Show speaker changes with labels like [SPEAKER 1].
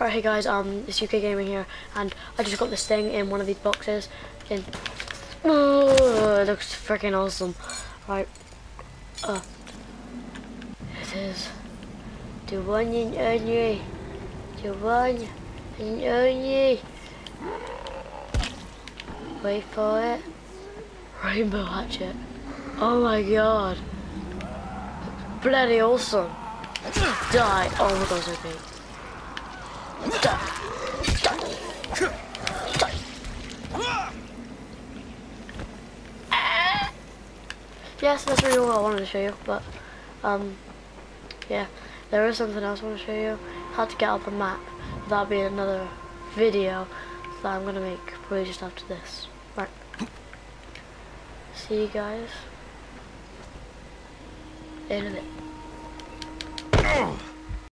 [SPEAKER 1] Right, hey guys, it's UK Gaming here, and I just got this thing in one of these boxes. Oh, it looks freaking awesome. Right, it is the one and only, the one and only. Wait for it. Rainbow hatchet. Oh my god. Bloody awesome. Die. Oh my god, so big. Die. Yes, that's really what I wanted to show you, but yeah, there is something else I want to show you. How to get up a map. That'll be another video that I'm gonna make probably just after this. Right. See you guys in a bit.